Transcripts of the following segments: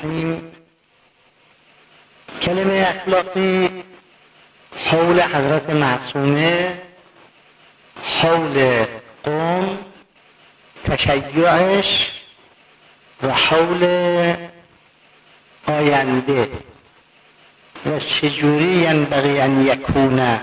الرحیم. کلمه اخلاقی حول حضرت معصومه، حول قوم، تشیعش و حول آینده و چجوری ینبغی ان یکونه.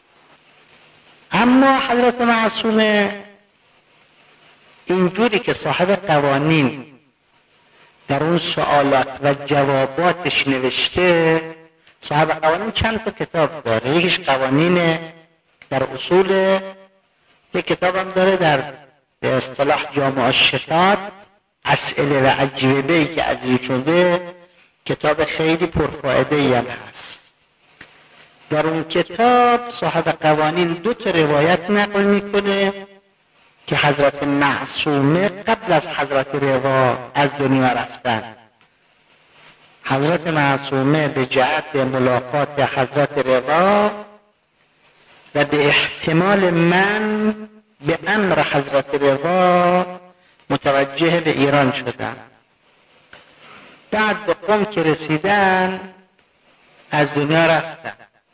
اما حضرت معصومه اینجوری که صاحب قوانین در اون سوالات و جواباتش نوشته، صاحب قوانین چند تا کتاب داره. یکیش قوانین در اصول، یک کتاب هم داره در به اصطلاح جامع الشتات، اسئله و اجوبه‌ای که از این شده، کتاب خیلی پرفایده‌ای هم هست. در اون کتاب صاحب قوانین 2 تا روایت نقل میکنه که حضرت معصومه قبل از حضرت رضا از دنیا رفتن. حضرت معصومه به جهت ملاقات حضرت رضا و به احتمال من به امر حضرت رضا متوجه به ایران شدن. بعد به قم که رسیدن از دنیا رفتن.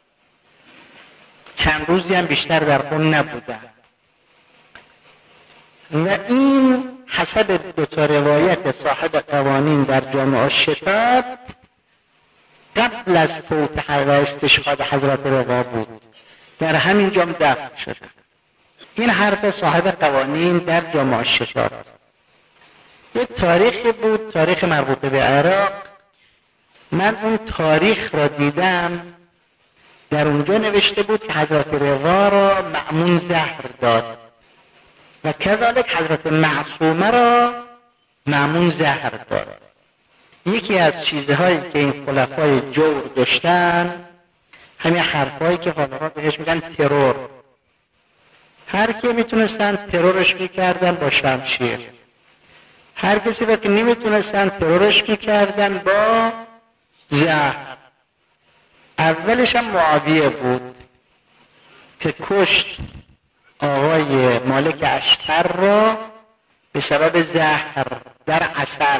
چند روزی هم بیشتر در قم نبودن و این حسب 2 تا روایت صاحب قوانین در جامع الشتات قبل از فوت و استشهاد حضرت رضا بود. در همین جام دفن شدن. این حرف صاحب قوانین در جامع الشتات. یک تاریخی بود، تاریخ مربوط به عراق. من اون تاریخ را دیدم، در اونجا نوشته بود که حضرت رضا را مأمون زهر داد و کذالک حضرت معصومه را مأمون زهر داد. یکی از چیزهایی که این خلفای جور داشتن همین حرفایی که حالا بهش میگن ترور. هر کی میتونستن ترورش میکردن با شمشیر، هر کسی که نمیتونستن ترورش میکردن با زهر. اولش هم معاویه بود که کشت آقای مالک اشتر را به سبب زهر در عسل.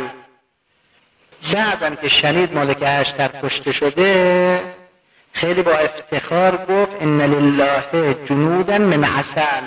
بعدم که شنید مالک اشتر کشته شده خیلی با افتخار گفت ان لله جنودا من عسل.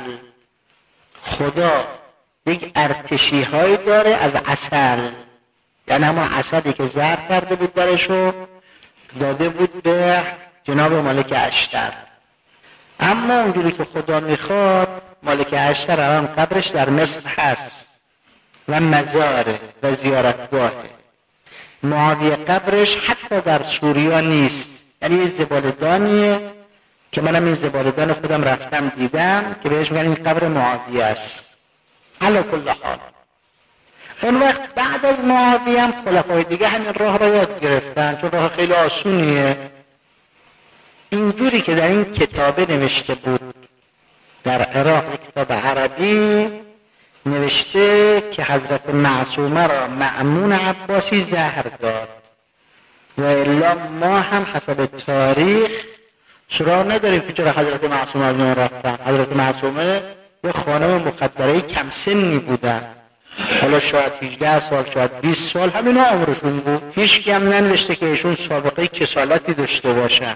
خدا یک ارتشی های داره از عسل، یعنی همون عسلی که زهر کرده بود درشو داده بود به جناب مالک اشتر. اما اونجوری که خدا میخواد مالک اشتر الان قبرش در مصر هست و مزاره و زیارتگاهه. معاویه قبرش حتی در سوریا نیست، یعنی یه زبالدانیه که منم این زبالدان خودم رفتم دیدم که بهش میگن این قبر معاویه است. علی کل حال اون وقت بعد از معاویه هم خلفای دیگه همین راه را یاد گرفتن، چون راه خیلی آسونیه. اینجوری که در این کتابه نوشته بود، در عراق یک کتاب عربی نوشته که حضرت معصومه را مأمون عباسی زهر داد و الا ما هم حسب تاریخ سراغ نداریم که چرا حضرت معصومه از دنیا رفتن. حضرت معصومه یه خانم مخدره کم سنی بودن، حالا شاید 18 سال شاید 20 سال همین عمرشون بود. هیچ کی هم ننوشته که ایشون سابقه کسالتی داشته باشن.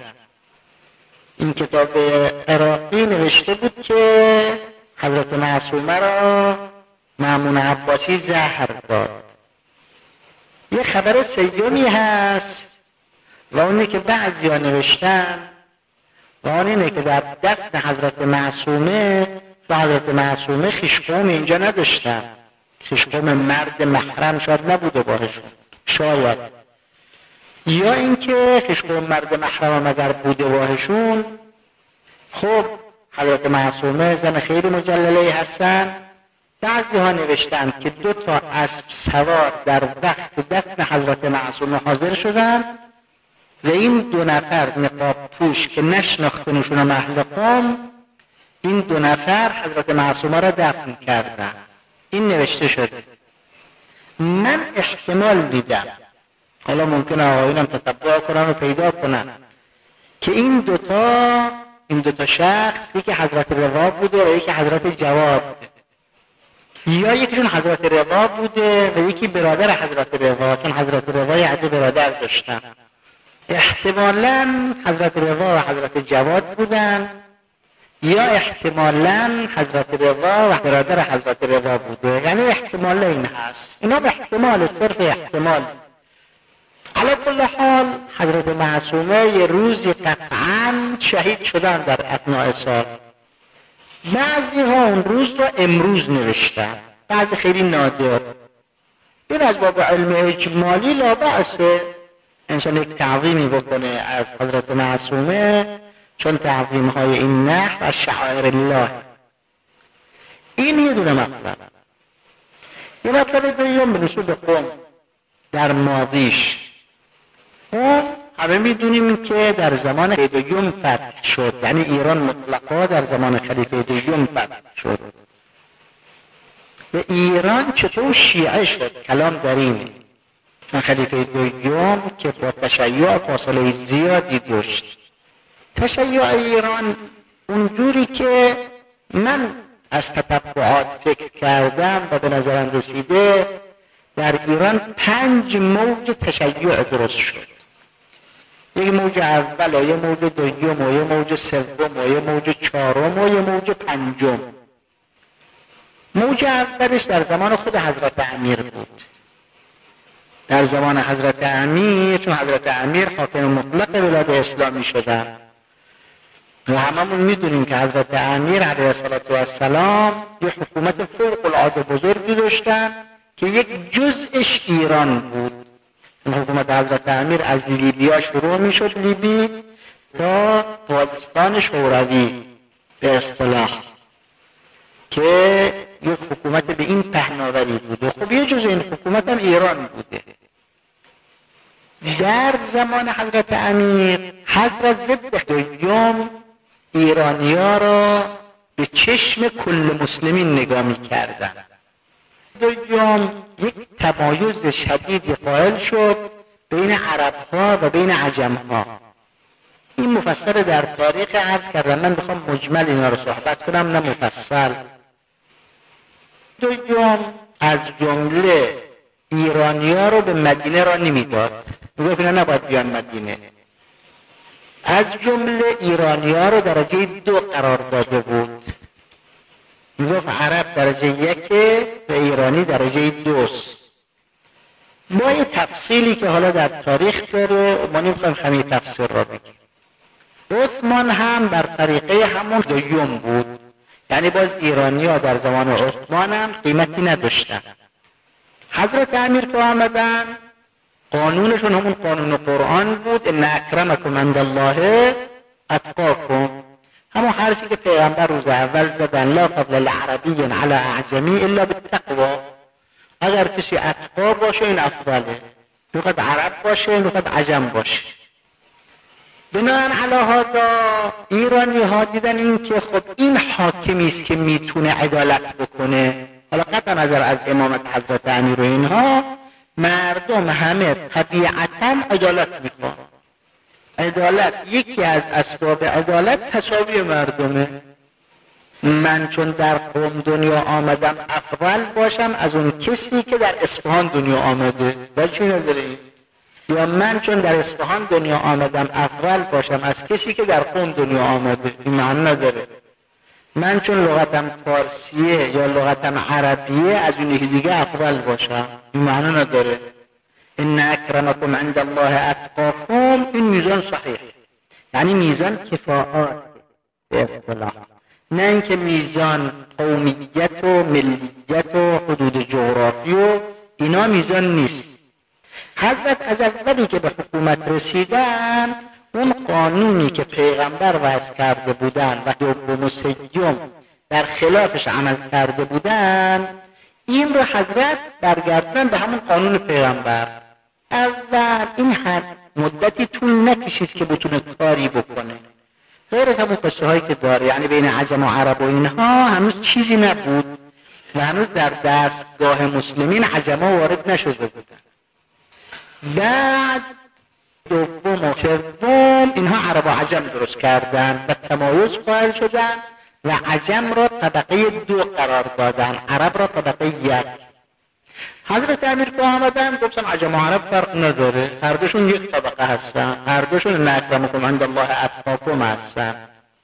این کتاب عراقی نوشته بود که حضرت معصومه را مأمون عباسی زهر داد. یه خبر سیومی هست و اونی که بعضیا نوشتن و اون اینه که در دفن حضرت معصومه و حضرت معصومه خویشقوم اینجا نداشتن. خویشقوم مرد محرم شاید نبوده باهشون، شاید، یا اینکه خویشقوم مرد محرم اگر بوده باهشون، خب حضرت معصومه زن خیلی مجلله هستن. بعضی ها نوشتن که 2 تا اسب سوار در وقت دفن حضرت معصومه حاضر شدن و این 2 نفر نقاب پوش که نشناختنشون اهل قوم، این 2 نفر حضرت معصومه را دفن کردن. این نوشته شده. من احتمال میدم، حالا ممکنه آقایونم تتبع کنن و پیدا کنن، که این دو تا شخص، یکی حضرت رضا بوده و یکی حضرت جواد. یا یکیشون حضرت رضا بوده و یکی برادر حضرت رضا، چون حضرت رضا یه عده برادر داشتن. احتمالاً حضرت رضا و حضرت جواد بودن، یا احتمالاً حضرت رضا و برادر حضرت رضا بوده. یعنی احتمال این هست، اینا به احتمال، صرف احتمال. علی کل حال حضرت معصومه یه روزی قطعاً شهید شدن در اثناء سال. بعضی ها اون روز رو امروز نوشتن، بعضی خیلی نادر. این از باب علم اجمالی لا بأسه انسان یک تعظیمی بکنه از حضرت معصومه، چون تعظیم های این نحو از شعائر الله. این یه دونه مطلب. یه مطلب دوم به نسبت قم در ماضیش. همه میدونیم که در زمان خلیفه دوم فتح شد، یعنی ایران مطلقا در زمان خلیفه دوم فتح شد. به ایران چطور شیعه شد کلام در اینه، چون خلیفه دوم که با تشیع فاصله زیادی داشت. تشیع ایران اونجوری که من از تتبعات فکر کردم و به نظرم رسیده در ایران 5 موج تشیع درست شد. یک موج اول و یک موج دوم و یک موج سوم و یک موج چهارم و یک موج پنجم. موج اولش در زمان خود حضرت امیر بود. در زمان حضرت امیر، چون حضرت امیر حاکم مطلق بلاد اسلامی شدن و هممون میدونیم که حضرت امیر علیه السلام یه حکومت فوق العاده بزرگی داشتن که یک جزءش ایران بود. این حکومت حضرت امیر از لیبیا شروع میشد، لیبی تا خوزستان شوروی به اصطلاح، که یک حکومت به این پهناوری بوده. خب یه جزء این حکومت هم ایران بوده. در زمان حضرت امیر حضرت ضد دوم ایرانی‌ها را به چشم کل مسلمین نگاه می‌کردن. دوم یک تمایز شدید قائل شد بین عرب‌ها و بین عجم‌ها. این مفصل در تاریخ عرض کردم، من بخوام مجمل اینا رو صحبت کنم نه مفصل. دوم از جمله ایرانی‌ها رو به مدینه را نمی‌داد، میگفت اینا نباید بیان مدینه. از جمله ایرانی‌ها رو درجه 2 قرار داده بود، میگفت عرب درجه 1 و ایرانی درجه 2. ما یه تفصیلی که حالا در تاریخ داره ما نمیخوایم همین تفسیر را بگیم. عثمان هم بر طریقه همون دوم بود، یعنی باز ایرانی‌ها در زمان عثمان هم قیمتی نداشتن. حضرت امیر که آمدن قانونشون همون قانون قرآن بود، ان اکرمکم عند الله اتقاکم. همون حرفی که پیغمبر روز اول زدن، لا فضل لعربی علی اعجمی الا بالتقوا. اگر کسی اتقا باشه این افضله، میخواد عرب باشه میخواد عجم باشه. بناهن علی هذا ایرانی ها دیدن این که خب این حاکمی است که میتونه عدالت بکنه. حالا قطع نظر از امامت حضرت امیر و اینها، مردم همه طبیعتاً عدالت میخوان. عدالت یکی از اسباب عدالت تساوی مردمه. من چون در قم دنیا آمدم افضل باشم از اون کسی که در اصفهان دنیا آمده، با چی نداره؟ یا من چون در اصفهان دنیا آمدم افضل باشم از کسی که در قم دنیا آمده، این معنی نداره. من چون لغتم فارسیه یا لغتم عربیه از اون یکی دیگه افضل باشم، این معنی نداره. ان اکرمکم عند الله اتقاکم، این میزان صحیح، یعنی میزان کفاءت به اصطلاح، نه اینکه میزان قومیت و ملیت و حدود جغرافی و اینا میزان نیست. حضرت از اولی که به حکومت رسیدن اون قانونی که پیغمبر وضع کرده بودن و دوم و سوم در خلافش عمل کرده بودن، این رو حضرت برگردن به همون قانون پیغمبر. اول این حد مدتی طول نکشید که بتونه کاری بکنه، غیر از همون قصه هایی که داره، یعنی بین عجم و عرب و اینها هنوز چیزی نبود و هنوز در دستگاه مسلمین عجم ها وارد نشده بودن. بعد دوم و سوم اینها عرب و عجم درست کردن و تمایز قائل شدن و عجم را طبقه 2 قرار دادن، عرب را طبقه 1. حضرت امیر که آمدن گفتن عجم و عرب فرق نداره، هر دوشون یک طبقه هستن، هر دوشون ان اکرمکم عند الله اتقاکم هستن.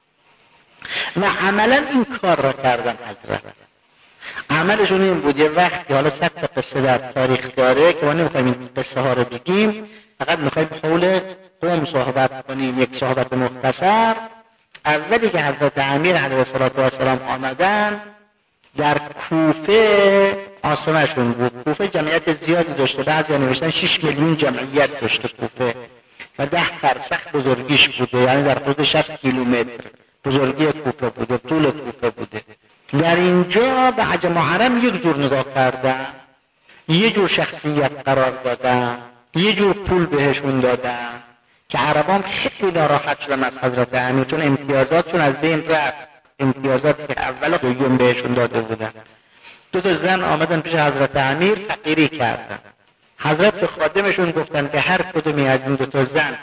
و عملا این کار را کردن. حضرت عملشون این بود، یه وقتی حالا 100 قصه در تاریخ داره که ما نمیخوایم این قصه ها رو بگیم، فقط میخوایم حول قوم صحبت کنیم. یک صحبت مختصر. اولی که حضرت امیر علیه السلام آمدن در کوفه آسمشون بود. کوفه جمعیت زیادی داشته، بعضی نوشتن 6 میلیون جمعیت داشته کوفه و 10 فرسخ بزرگیش بوده، یعنی در حدود 60 کیلومتر بزرگی کوفه بوده، طول کوفه بوده. در اینجا به عجم و عرب یک جور نگاه کردن، یه جور شخصیت قرار دادن، یه جور پول بهشون دادن که عربان خیلی ناراحت شدن از حضرت امیر، چون امتیازاتشون از بین رفت، امتیازات که اول و دوم بهشون داده بودن. 2 زن آمدن پیش حضرت امیر فقیری کردن. حضرت به خادمشون گفتن که هر کدومی از این 2 زن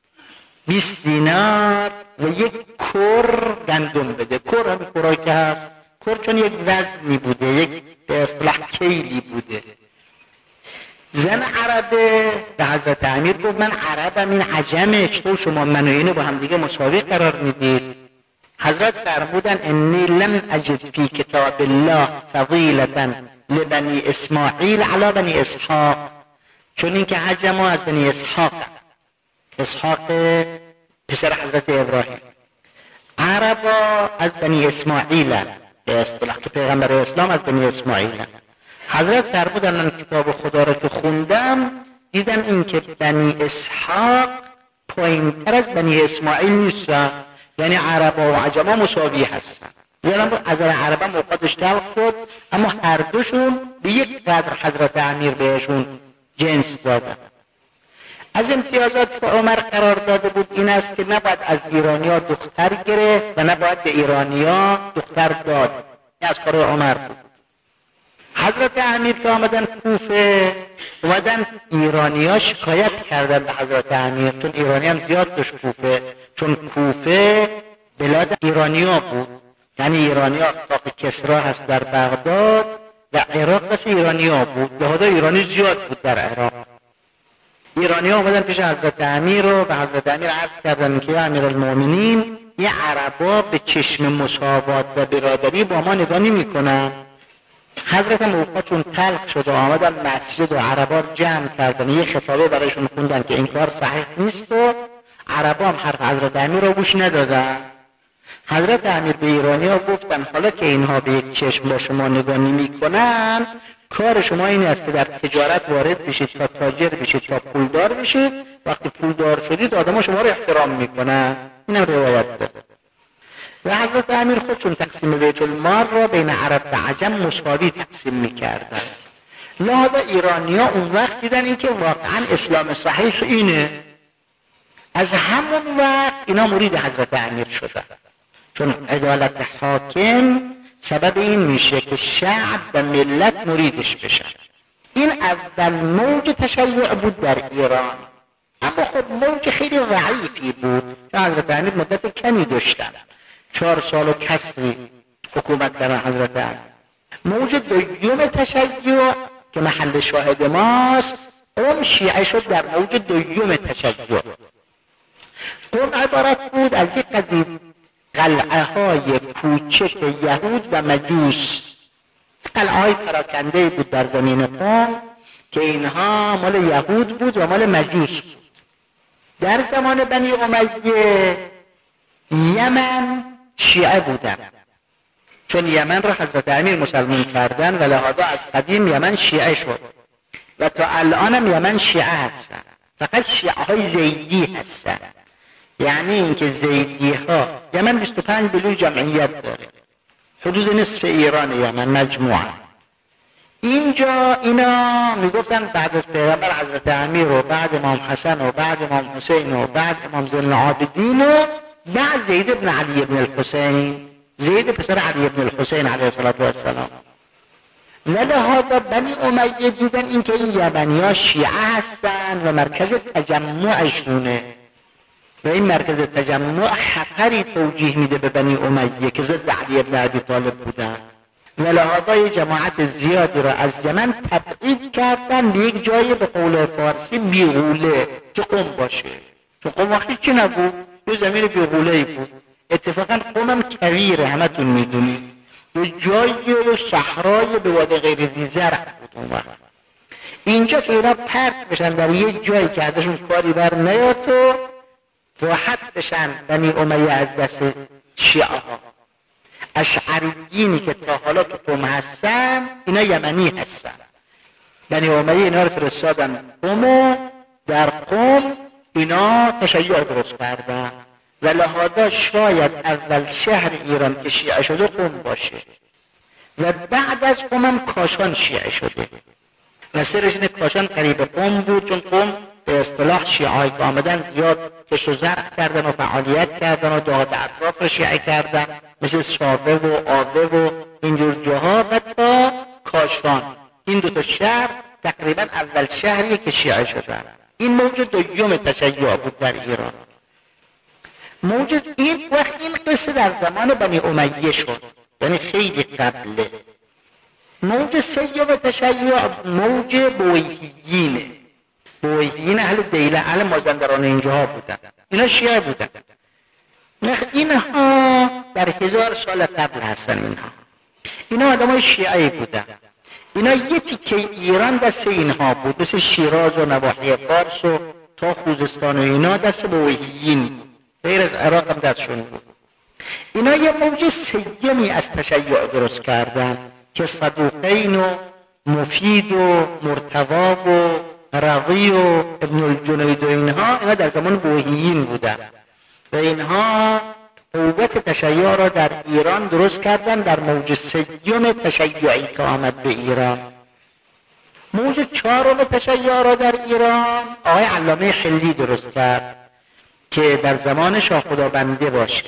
20 دینار و یک کر گندم بده. کر همین کرایی که هست، کر چون یک وزنی بوده، یک به اصطلاح کیلی بوده. زن عربه به حضرت امیر گفت من عربم، این عجمه، چطور شما من و اینو با هم دیگه مساوی قرار میدید؟ حضرت فرمودن انی لم اجد فی کتاب الله فضیلة لبنی اسماعیل علی بنی اسحاق، چون این که عجم از بنی اسحاق پسر حضرت ابراهیم، عربا از بنی اسماعیل، به اصطلاح که پیغمبر اسلام از بنی اسماعیل. حضرت فرمودن من کتاب خدا را که خوندم دیدم این که بنی اسحاق پایین‌تر از بنی اسماعیل نیستن، یعنی عربا و عجما مساوی هستن. یعنی از عربا موقعش تلخ شد، اما هر دوشون به یک قدر حضرت امیر بهشون جنس دادن. از امتیازات که عمر قرار داده بود این است که نباید از ایرانیا دختر گرفت و نباید به ایرانیا دختر داد. این از کار عمر بود. حضرت امیر که آمدن کوفه، اومدن ایرانیا شکایت کردن به حضرت امیر، چون ایرانی هم زیاد داشت کوفه، چون کوفه بلاد ایرانیا بود، یعنی ایرانیا اتاق کسرا هست در بغداد و عراق مثل ایرانیا بود، لحاظا ایرانی زیاد بود در عراق. ایرانی ها آمدن پیش حضرت امیر رو به حضرت امیر عرض کردن که امیر المؤمنین یه عربا به چشم مساوات و برادری با ما نگاه نمی کنن. حضرت موقع چون تلخ شد و آمدن مسجد و عربا جمع کردن، یه خطابه برایشون خوندن که این کار صحیح نیست و عربا هم حرف حضرت امیر رو گوش ندادن. حضرت امیر به ایرانی ها گفتن حالا که اینها به یک چشم با شما نگاه نمی کنن، کار شما این است که در تجارت وارد بشید تا تاجر بشید تا پولدار بشید. وقتی پولدار شدید آدم شما رو احترام میکنن. این هم روایت داره. و حضرت امیر خودشون تقسیم بیت المال را بین عرب و عجم مساوی تقسیم میکردن. لحاظا ایرانی ها اون وقت دیدن این که واقعا اسلام صحیح اینه. از همون وقت اینا مرید حضرت امیر شدن، چون عدالت حاکم سبب این میشه که شعب و ملت مریدش بشن. این اول موج تشیع بود در ایران، اما خب موج خیلی ضعیفی بود که حضرت امیر مدت کمی داشتن، 4 سال و کسری حکومت کردن حضرت امیر. موج دوم تشیع که محل شاهد ماست، اون شیعه شد در موج دوم تشیع. اون عبارت بود از یک قضیه قلعه های کوچک یهود و مجوس، قلعه های پراکنده بود در زمین قوم که اینها مال یهود بود و مال مجوس بود. در زمان بنی امیه یمن شیعه بودن، چون یمن را حضرت امیر مسلمان کردن و لحاظا از قدیم یمن شیعه شد و تا الان هم یمن شیعه هستن، فقط شیعه های زیدی هستن. یعنی اینکه زیدی ها، یمن 25 میلیون جمعیت داره، حدود نصف ایران یمن مجموعه. اینجا اینا میگفتن بعد از پیغمبر حضرت امیر و بعد امام حسن و بعد امام حسین و بعد امام زین العابدین و بعد زید ابن علی ابن الحسین، زید پسر علی ابن الحسین علیه السلام. لذا بنی امیه دیدن اینکه این یمنی ها شیعه هستن و مرکز تجمعشونه. و این مرکز تجمع خطری توجیه میده به بنی امیه که ضد علی بن ابی طالب بودن و لحاظا جماعت زیادی را از یمن تبعید کردن به یک جای به قول فارسی بیغوله که قم باشه، چون قم وقتی چی نبود؟ یه زمین بیغوله‌ای بود. اتفاقا قم هم کویره، همتون میدونید، یه جای صحرای به وادی غیر ذی زرع بود اون وقت. اینجا که اینا پرت بشن در یه جایی که ازشون کاری بر نیاد و راحت بشن بنی امیه از دست شیعه ها. اشعریینی که تا حالا تو قم هستن اینا یمنی هستن. بنی امیه اینا رو فرستادن قم و در قم اینا تشیع درست کردن و لحاظا شاید اول شهر ایران که شیعه شده قم باشه و بعد از قم هم کاشان شیعه شده و سرش اینه کاشان قریب قم بود، چون قم به اصطلاح شیعه‌ای که آمدن زیاد کش و زرع کردن و فعالیت کردن و دهات اطراف رو شیعه کردن، مثل ساوه و آوه و اینجور جاها و تا کاشان. این دو تا شهر تقریبا اول شهریه که شیعه شدن. این موج دوم تشیع بود در ایران. موج این وقت این قصه در زمان بنی امیه شد، یعنی خیلی قبله. موج سیوم تشیع موج بویهیینه. بویهیین اهل دیله، اهل مازندران اینجاها بودن، اینا شیعه بودن. اینها در 1000 سال قبل هستن. اینا آدمای شیعه بودن. اینا یه تیکه ایران دست اینها بود، مثل شیراز و نواحی فارس و تا خوزستان و اینا دست بویهیین، غیر از عراق هم دستشون بود. اینا یه موج سیمی از تشیع درست کردن که صدوقین و مفید و مرتضی و رضی و ابن الجنید و اینها در زمان بویهیین بودن و اینها قوت تشیع را در ایران درست کردن در موج سیوم تشیعی که آمد به ایران. موج 4 تشیع را در ایران آقای علامه خلی درست کرد که در زمان شاه خدابنده باشه.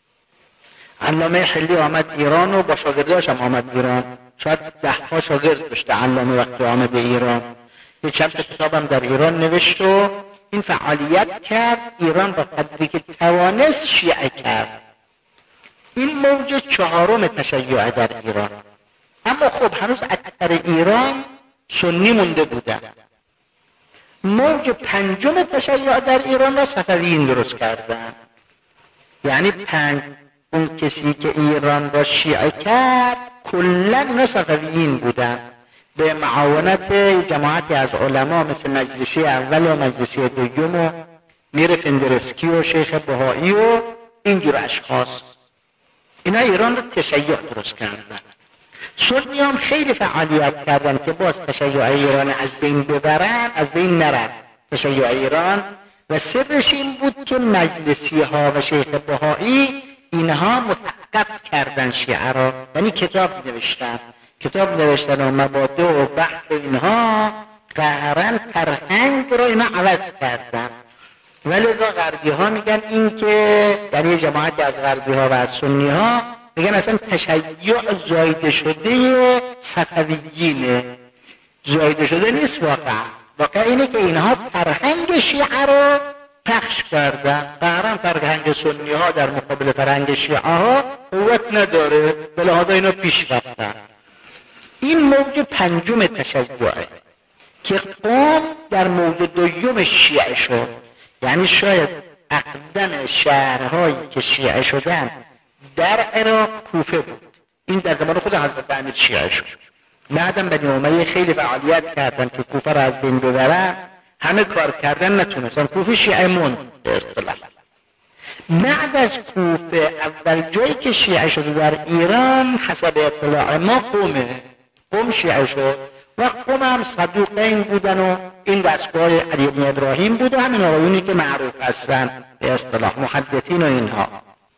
علامه خلی آمد ایران و با شاگرداش هم آمد ایران، شاید 10 شاگرد داشته علامه وقتی آمد ایران. یه چند تا کتابم در ایران نوشت و این فعالیت کرد. ایران با قدری که توانست شیعه کرد. این موج 4 تشیع در ایران. اما خب هنوز اکثر ایران سنی مونده بودن. موج 5 تشیع در ایران را صفویین درست کردن. یعنی اون کسی که ایران را شیعه کرد کلن اینا صفویین بودن به معاونت جماعتی از علما مثل مجلسی اول و مجلسی دوم و میر فندرسکی و شیخ بهایی و اینجور اشخاص. اینا ایران را تشیع درست کردن. سنی هم خیلی فعالیت کردن که باز تشیع ایران از بین ببرن، از بین نرن تشیع ایران. و سرش این بود که مجلسی ها و شیخ بهایی اینها متعقب کردن شیعه را، یعنی کتاب نوشتن و مبادئ و بحث اینها قهرن فرهنگ را اینا عوض کردن. ولذا غربی ها میگن این که در یه جماعت از غربی ها و از سنی ها میگن اصلا تشیع زایده شده صفویینه. زایده شده نیست واقع اینه که اینها فرهنگ شیعه رو پخش کردن. قهرن فرهنگ سنی ها در مقابل فرهنگ شیعه ها قوت نداره، بلهذا اینا پیش رفتن. این موج 5 تشیعه که قم در موج 2 شیعه شد. یعنی شاید اقدم شهرهایی که شیعه شدن در عراق کوفه بود. این در زمان خود حضرت امیر شیعه شد. بعدم بنی امیه خیلی فعالیت کردن که کوفه را از بین ببرن، همه کار کردن نتونستن، کوفه شیعه موند به اصطلاح. بعد از کوفه اول جایی که شیعه شده در ایران حسب اطلاع ما قم شیعه شد و قم هم صدوقین بودن و این دستگاه علی بن ابراهیم بود و همین آقایونی که معروف هستن به اصطلاح محدثین و اینها.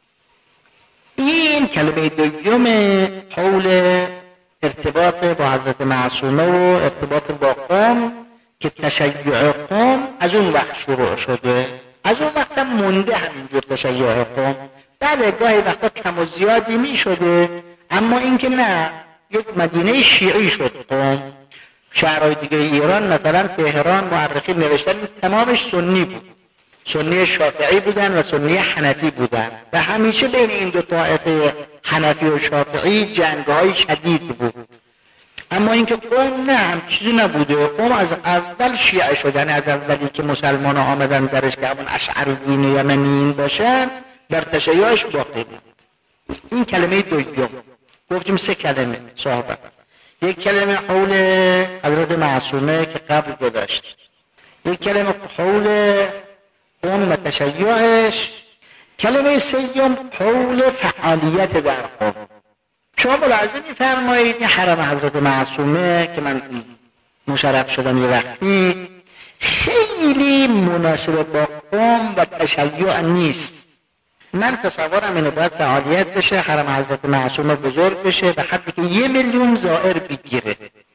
این کلمه دوم حول ارتباط با حضرت معصومه و ارتباط با قم که تشیع قم از اون وقت شروع شده. از اون وقت هم مونده همینجور تشیع قم. بله گاهی وقتا کم و زیادی می شده، اما این که نه، یک مدینه شیعی شد قم. شهرهای دیگه ایران مثلا تهران مورخین نوشتن تمامش سنی بود. سنی شافعی بودن و سنی حنفی بودن و همیشه بین این دو طایفه حنفی و شافعی جنگ‌های شدید بود. اما اینکه قوم نه، هم چیزی نبوده. قوم از اول شیعه شدن، از اولی که مسلمان ها آمدن درش که همون اشعریین و یمنیین باشن در تشیعش باقی بود. این کلمه دوم. گفتیم 3 کلمه صحابه. یک کلمه قول حضرت معصومه که قبل گذشت، یک کلمه قول قوم و تشیعش، کلمه سوم قول فعالیت در قوم. شما ملاحظه می‌فرمایید این حرم حضرت معصومه که من مشرف شدم یه وقتی خیلی مناسب با قوم و تشیع نیست. من تصورم اینه باید فعالیت بشه، حرم حضرت معصومه بزرگ بشه به حدی که 1 میلیون زائر بگیره.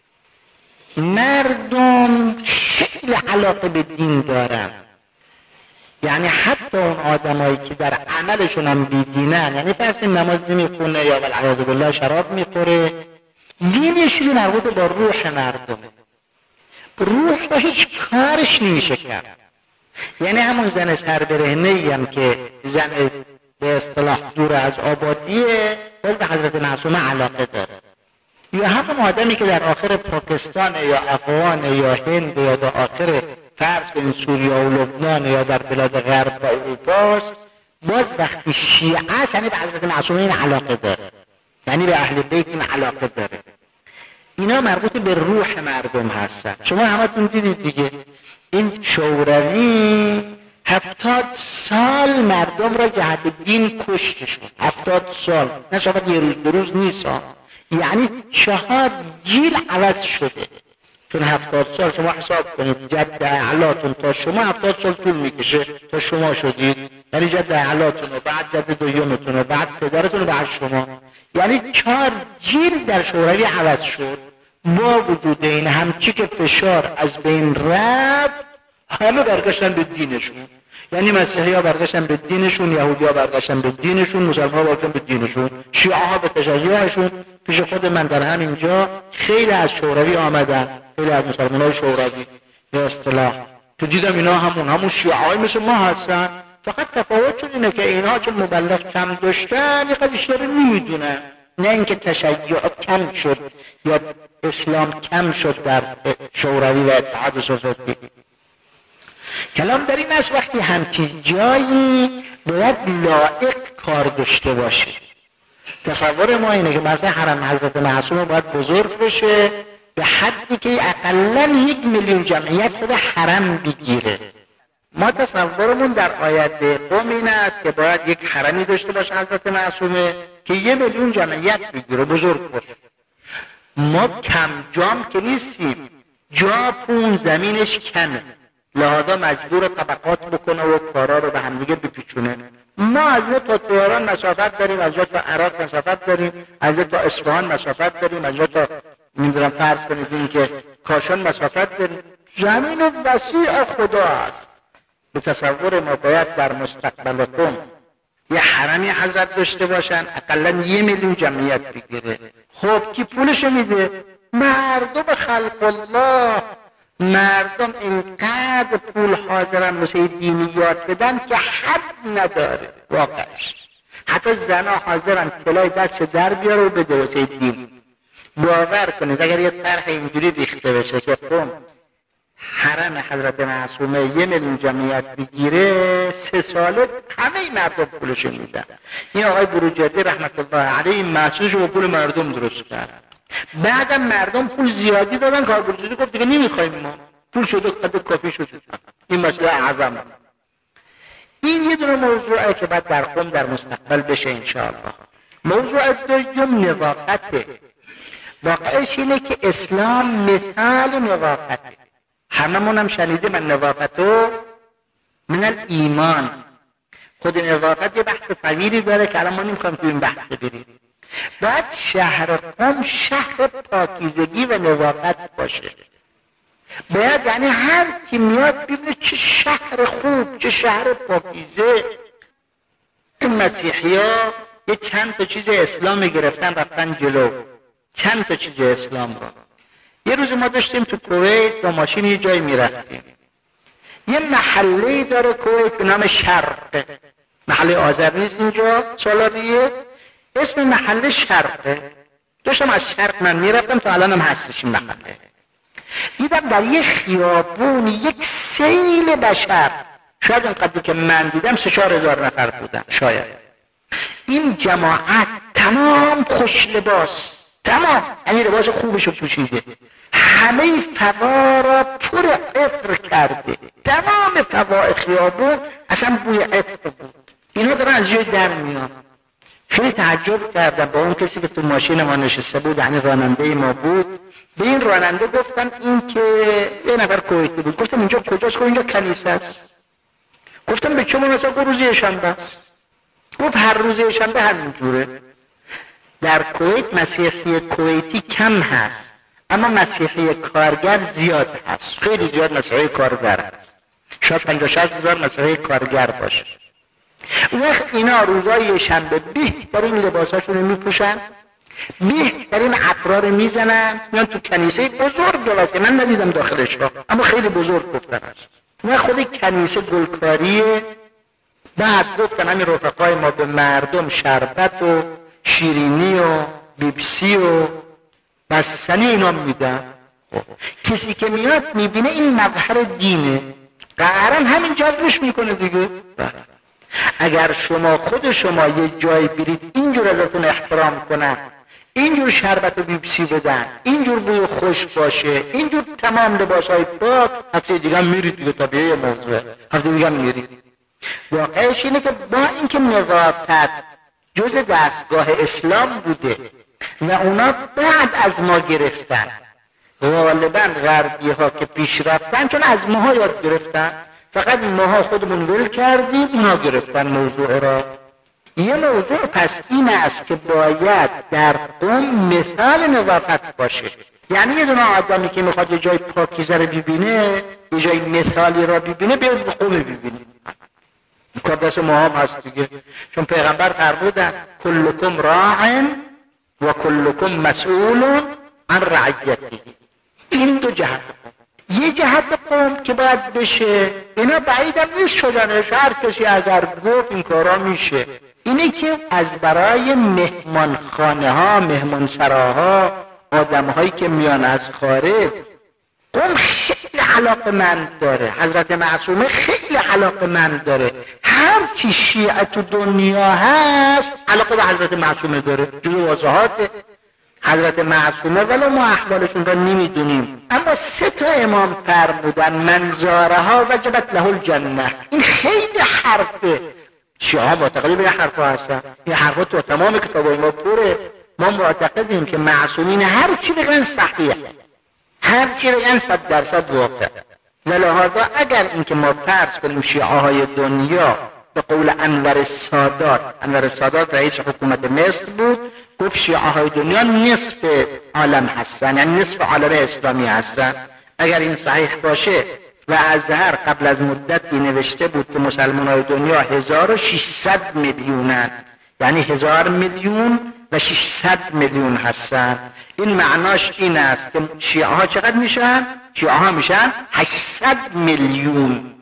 مردم خیلی علاقه به دین دارن، یعنی حتی اون آدمایی که در عملشون هم بیدینن، یعنی فرض نماز نمیخونه یا والعیاذ بالله شراب میخوره، دین یه چیزی مربوط با روح مردمه. روح رو هیچ کارش نمیشه کرد. یعنی همون زن سربرهنه‌ای هم که زن به اصطلاح دور از آبادیه باید به حضرت معصومه علاقه داره، یا همون آدمی که در آخر پاکستان یا افغان یا هند یا در آخر فرض کنید سوریه و لبنان یا در بلاد غرب و اروپاست، باز وقتی شیعه است یعنی به حضرت معصومه این علاقه داره، یعنی به اهل بیت این علاقه داره. اینا مربوط به روح مردم هستن. شما همتون دیدید دیگه این شوروی 70 سال مردم را جهت دین کشتشون. 70 سال، نه فقط یه روز 2 روز نیست، یعنی 4 جیل عوض شده. چون 70 سال شما حساب کنید جد اعلاتون تا شما 70 سال طول میکشه تا شما شدید، یعنی جد اعلاتون و بعد جد دویمتون و بعد پدرتون و بعد شما، یعنی 4 جیل در شوروی عوض شد. با وجود این همچی که فشار از بین رفت همه برگشتن به دینشون، یعنی مسیحی ها برگشتن به دینشون، یهودی ها برگشتن به دینشون، مسلمان ها برگشتن به دینشون، شیعه ها به تشیعشون. پیش خود من در همینجا خیلی از شوروی آمدن، خیلی از مسلمان های شوروی به اصطلاح تو دیدم اینا همون شیعه های مثل ما هستن، فقط تفاوتشون اینه که اینها چون مبلغ کم داشتن یه قدر بیشتر نمیدونن، نه اینکه تشیع کم شد یا اسلام کم شد در شوروی و اتحاد سوویتی. کلام در این است وقتی همچین جایی باید لایق کار داشته باشه. تصور ما اینه که مثلا حرم حضرت معصومه باید بزرگ بشه به حدی که اقلاً 1 میلیون جمعیت خود حرم بگیره. ما تصورمون در آیت قوم این است که باید یک حرمی داشته باشه حضرت معصومه که 1 میلیون جمعیت بگیره، بزرگ باشه. ما کم جام که نیستیم، جا پون زمینش کمه، لحاظا مجبور طبقات بکنه و کارا رو به همدیگه بپیچونه. ما از جا تا تهران مسافت داریم، از جا تا عراق مسافت داریم، از جا تا اصفهان مسافت داریم، از جا تا نمیدونم فرض کنید این که کاشان مسافت داریم. زمین وسیع خدا است. به تصور ما باید در مستقبل قوم یه حرمی حضرت داشته باشن اقلا 1 میلیون جمعیت بگیره. خب کی پولش میده؟ مردم خلق الله. مردم اینقدر پول حاضرن واسه دینیات بدن که حد نداره واقعش. حتی زنها حاضرن طلای دست در بیاره و بده واسه دین. باور کنید اگر یه طرح اینجوری ریخته بشه که قوم حرم حضرت معصومه 1 میلیون جمعیت بگیره 3 ساله همه مردم پولش میدن. این آقای بروجردی رحمت الله علیه این محصولش رو پول مردم درست کرد. بعدم مردم پول زیادی دادن، کار بروجردی گفت دیگه نمیخوایم، ما پول شده قد کافی شد. این مسئله اعظمه. این یه دونه موضوعه که بعد در قوم در مستقبل بشه انشاءالله. موضوع دوم نظافته. واقعش اینه که اسلام مثال نظافته. هممون هم شنیده من نظافتو من الایمان. خود نظافت یه بحث طویلی داره که الان ما نمیخوایم تو این بحث بریم. باید شهر قم شهر پاکیزگی و نظافت باشه. باید یعنی هر کی میاد ببینه چه شهر خوب، چه شهر پاکیزه. این مسیحی ها یه چند تا چیز اسلامی گرفتن رفتن جلو، چند تا چیز اسلام رو. یه روز ما داشتیم تو کویت با ماشین یه جایی میرفتیم، یه محله داره کویت به نام شرق، محله آذر نیست اینجا سالابیه، اسم محله شرقه. داشتم از شرق من میرفتم تا الانم هستش این محله. دیدم در یه خیابون یک سیل بشر، شاید اونقدری که من دیدم 3-4 هزار نفر بودن شاید. این جماعت تمام خوش لباس، تمام یعنی لباس خوبشو پوشیده، همه فضا را پر عطر کرده، تمام فضای خیابون اصلا بوی عطر بود. اینا دارن از جای در میان. خیلی تعجب کردم با اون کسی که تو ماشین ما نشسته بود، یعنی راننده ما بود. به این راننده گفتم این که یه نفر کویتی بود، گفتم اینجا کجاست؟ گفت اینجا کنیسه است. گفتم به چه مناسبت؟ گفت روز شنبه است. گفت هر روز شنبه همینجوره. در کویت مسیحی کویتی کم هست، اما مسیحی کارگر زیاد هست، خیلی زیاد مسیحی کارگر هست، شاید 50-60 هزار مسیحی کارگر باشه. وقت اینا روزای شنبه بهترین لباساشون رو میپوشن، بهترین عطرا رو میزنن، میان تو کنیسه بزرگ واسه من ندیدم داخلش ها، اما خیلی بزرگ گفتن است. و خود کنیسه گلکاریه. بعد گفتن همین رفقای ما به مردم شربت و شیرینی و بیبسی و بستنی اینا میدن. کسی که میاد میبینه این مظهر دینه، قهرن همین جذبش میکنه دیگه. اگر شما خود شما یه جای برید اینجور ازتون احترام کنن، اینجور شربت و بیبسی بدن، اینجور بوی خوش باشه، اینجور تمام لباسای پاک، هفته دیگه هم میرید دیگه، طبیعی موضوع هفته دیگه هم میرید. واقعش اینه که با اینکه نظافت جز دستگاه اسلام بوده و اونا بعد از ما گرفتن، غالبا غربی ها که پیش رفتن چون از ماها یاد گرفتن، فقط ماها خودمون ول کردیم، اونا گرفتن موضوع را. یه موضوع پس این است که باید در قوم مثال نظافت باشه. یعنی یه دونه آدمی که میخواد یه جای پاکیزه رو ببینه، یه جای مثالی را ببینه، بیاد به قوم ببینه. کار دست ما هم هست دیگه، چون پیغمبر فرمودن کلکم راع و کلکم مسئول عن رعیته. این دو جهت، یه جهت قوم که باید بشه، اینا بعیدم نیست شدنش، هر کسی اگر گفت این کارا میشه. اینه که از برای مهمان خانه ها، مهمان سراها، آدم هایی که میان از خارج، قوم خیلی علاقمند داره. حضرت معصومه خیلی علاقمند داره. هر چی شیعه تو دنیا هست علاقه به حضرت معصومه داره. جز واضحات حضرت معصومه ولو ما احوالشون را نمیدونیم، اما 3 امام فرمودن من زارها وجبت له الجنه. این خیلی حرفه. شیعه معتقدی به حرف هستن، این حرفا تو تمام کتابای ما پره. ما معتقدیم که معصومین هر چی بگن صحیح، هر چی بگن 100% واقع. ولهذا اگر اینکه ما فرض کنیم شیعه های دنیا به قول انور السادات رئیس حکومت مصر بود، گفت شیعه های دنیا نصف عالم هستن، یعنی نصف عالم اسلامی هستن. اگر این صحیح باشه و ازهر قبل از مدتی نوشته بود که مسلمان های دنیا 1600 میلیونن، یعنی 1000 میلیون و 600 میلیون هستن، این معناش این است که شیعه ها چقدر میشن؟ شیعه ها میشن 800 میلیون.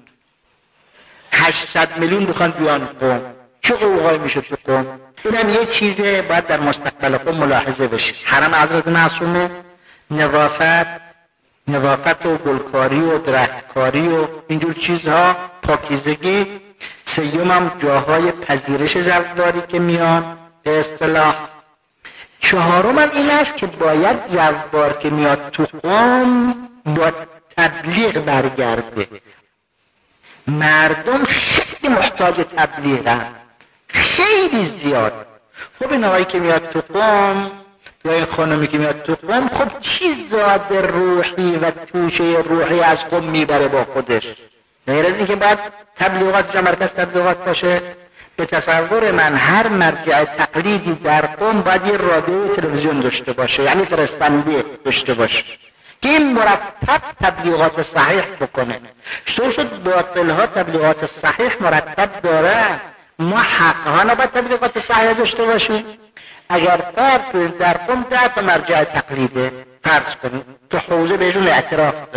800 میلیون بخوان بیان قوم، چه قوقای میشه تو قوم؟ اینم یه چیزه باید در مستقبل قوم ملاحظه بشه. حرم حضرت معصومه، نظافت و گلکاری و درختکاری و اینجور چیزها، پاکیزگی. 3 هم جاهای پذیرش زواری که میان به اصطلاح. 4 هم این است که باید زوار که میاد تو قوم با تبلیغ برگرده. مردم خیلی محتاج تبلیغن، خیلی زیاد. خب این آقایی که میاد تو قوم یا این خانمی که میاد تو قوم، خب چی زاد روحی و توشه روحی از قوم میبره با خودش؟ غیر از این که باید تبلیغات جا مرکز تبلیغات باشه. به تصور من هر مرجع تقلیدی در قوم باید یه رادیو تلویزیون داشته باشه، یعنی فرستنده داشته باشه که این مرتب تبلیغات صحیح بکنه. شد باطل ها تبلیغات صحیح مرتب دارن، ما حق ها نباید تبلیغات صحیح داشته باشیم. اگر فرض کنید در قوم 10 مرجع تقلیده، فرض کنید تو حوزه بهشون اعتراف داره،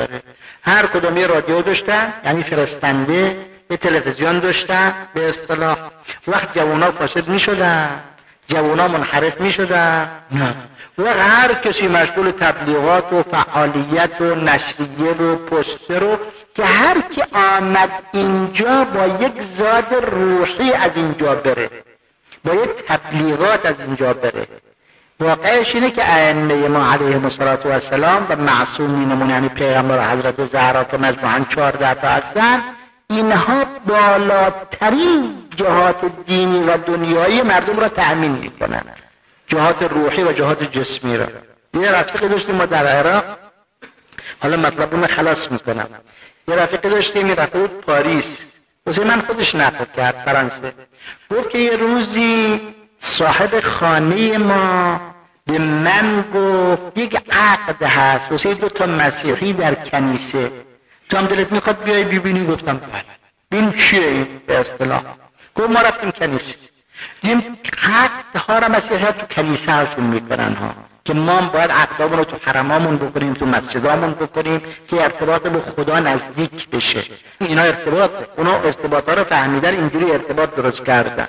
هر کدوم یه رادیو داشتن، یعنی فرستنده، یه تلویزیون داشتن به اصطلاح. وقت جوونا فاسد میشدن، جوونا منحرف میشدن، نه. و هر کسی مشغول تبلیغات و فعالیت و نشریه و پوستر رو که هر کی آمد اینجا با یک زاد روحی از اینجا بره، با یک تبلیغات از اینجا بره. واقعش اینه که ائمه ما علیهم السلام و معصومینمون، یعنی پیغمبر حضرت زهرا که مجموعاً 14 تا هستن، اینها بالاترین جهات دینی و دنیایی مردم را تأمین میکنن، جهات روحی و جهات جسمی را. یه رفیقی داشتیم ما در عراق، حالا مطلب اون خلاص میکنم. یه رفیقی داشتیم، یه رفیق بود پاریس، واسه من خودش نقل کرد فرانسه. گفت که یه روزی صاحب خانه ما به من گفت یک عقد هست واسه 2 مسیحی در کنیسه، تو هم دلت میخواد بیای ببینی؟ گفتم بله. این چیه این به اصطلاح؟ گفت ما رفتیم کنیسه، دیدیم عقدها را مسیحی ها تو کنیسه هاشون میکنن ها، که ما باید عقدامون رو تو حرمامون بکنیم، تو مسجدامون بکنیم که ارتباط به خدا نزدیک بشه. اینا ارتباطه، اونا ارتباطها رو فهمیدن، اینجوری ارتباط درست کردن.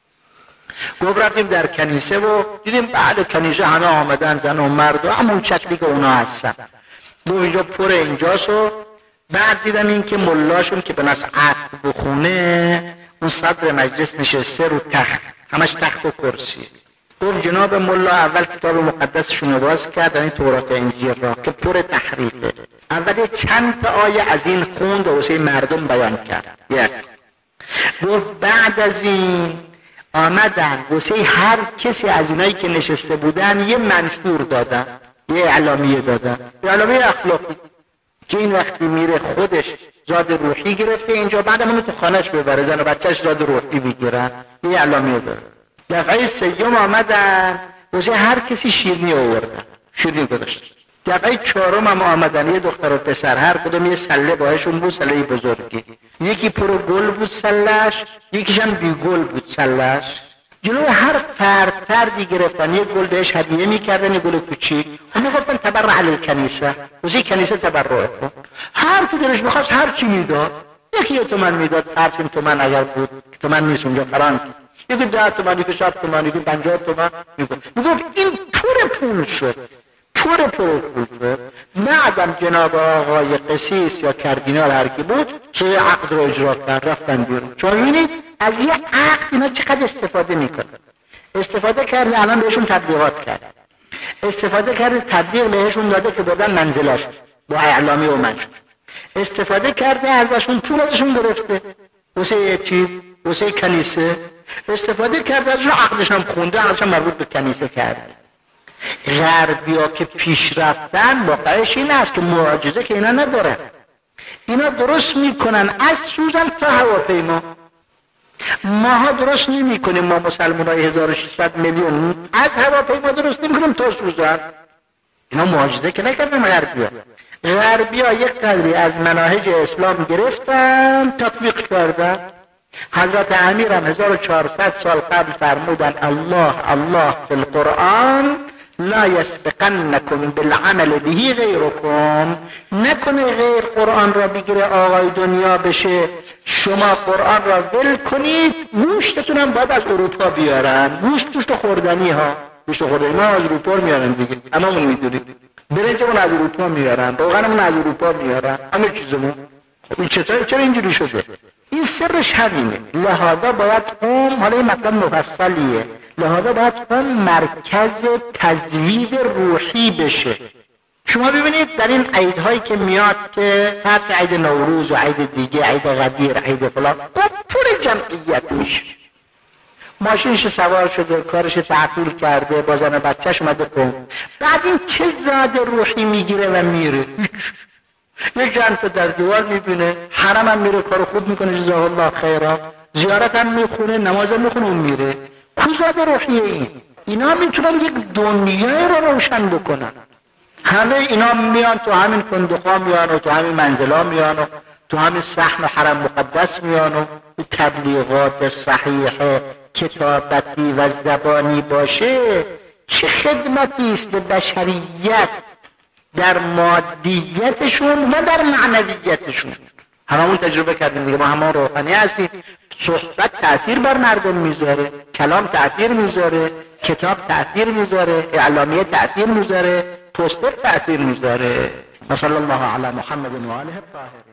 گفت رفتیم در کنیسه و دیدیم بعد کنیسه همه آمدن، زن و مرد و همون شکلی که اونا هستن. گفت اینجا پر اینجاست. و بعد دیدم این که ملاشون که به نص عقد بخونه، اون صدر مجلس نشسته رو تخت، همش تخت و کرسی. گفت جناب ملا اول کتاب مقدسشون رو باز کرد، این تورات و انجیل را که پر تحریفه. اول چند تا آیه از این خوند و واسه مردم بیان کرد. یک. گفت بعد از این آمدن واسه هر کسی از اینایی که نشسته بودن یه منشور دادن، یه اعلامیه دادن، یه اعلامیه اخلاقی که این وقتی میره خودش زاد روحی گرفته اینجا، بعد منو تو خانهش ببره، زن و بچهش زاد روحی بگیرن، یه اعلامیه داره. دفعه سوم آمدن واسه هر کسی شیرینی آوردن، شیرینی گذاشتن. دفعه چهارم هم آمدن، یه دختر و پسر هر کدوم یه سله باهاشون بود، سله بزرگی، یکی پر گل بود سلهش، یکیش هم بی گل بود سلهش. جلوی هر فردی گرفتن، یه گل بهش هدیه میکردن، یه گل کوچیک. اون میگفتن تبرع الکنیسه، واسه کنیسه تبرع کن. هر کی دلش میخواست هر چی میداد. یکی 1 تومن میداد، 5 تومن اگر بود، تومن نیست اونجا فرانک. یکی 10 تومن، یکی 100 تومن، یکی 50 تومن میگفت این پر پول شد. پر پول شد. بعدم جناب آقای قسیس یا کردینال هر کی بود که عقد رو اجرا کرد، رفتن بیرون. چون میبینید از یه عقد اینا چقدر استفاده میکنه. استفاده کرده، الان بهشون تبلیغات کرد. استفاده کرده، تبلیغ بهشون داده که بردن منزلاش با اعلامی و منشور. استفاده کرده، ازشون پول ازشون گرفته واسه یه چیز، واسه کنیسه. استفاده کرده، ازشون عقدش هم خونده، عقدش هم مربوط به کنیسه کرده. غربیا که پیش رفتن واقعش این است که معجزه که اینا ندارن. اینا درست میکنن از سوزن تا هواپیما. ماها درست نمی کنیم، ما مسلمان های 1600 میلیون از هواپیما درست نمی کنیم تا سوزن. اینا معجزه که نکردن غربیا. غربیا یک قدری از مناهج اسلام گرفتن، تطبیق کردن. حضرت امیر هم 1400 سال قبل فرمودن الله فی القرآن لا یسبقنکم بالعمل به غیرکم. نکنه غیر قرآن را بگیره آقای دنیا بشه، شما قرآن را ول کنید. گوشتتون هم باید از اروپا بیارن، گوشت خوردنی ها، گوشت خوردنی ما از اروپا میارن دیگه، اما اون میدونید. برنجمون از اروپا میارن، روغنمون از اروپا میارن، همه چیزمون. خب این چرا اینجوری شده؟ این سرش همینه. لحاظا باید حالا این مطلب مفصلیه، لحاظا باید مرکز تزوید روحی بشه. شما ببینید در این عیدهایی که میاد که فرض عید نوروز و عید دیگه، عید غدیر، عید فلان، پر جمعیت میشه. ماشینش سوار شده، کارش تعطیل کرده، با زن و بچهش اومده قوم. بعد این چه زاد روحی میگیره و میره؟ یک جنت در دیوار میبینه، حرم هم میره، کار خوب میکنه، جزاه الله خیرا، زیارت هم میخونه، نماز هم میخونه، اون میره. کجا روحیه اینا میتونن یک دنیای رو روشن بکنن. همه اینا میان تو همین فندقا میان و تو همین منزلا میان و تو همین صحن حرم مقدس میان و تبلیغات صحیح کتابتی و زبانی باشه. چه خدمتی است به بشریت در مادیتشون و در معنویتشون. هممون تجربه کردیم دیگه، ما همه روحانی هستیم. صحبت تأثیر بر مردم میذاره، کلام تأثیر میذاره، کتاب تأثیر میذاره، اعلامیه تأثیر میذاره، پوستر تأثیر میذاره. صلی الله علی محمد و آله الطاهرین.